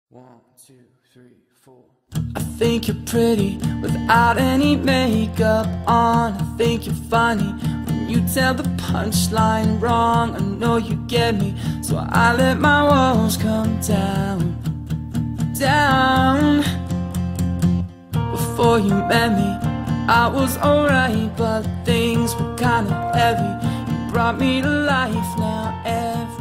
1, 2, 3, 4. I think you're pretty without any makeup on. I think you're funny when you tell the punchline wrong. I know you get me, so I let my walls come down, down. Before you met me, I was alright, but things were kinda heavy. You brought me to life now.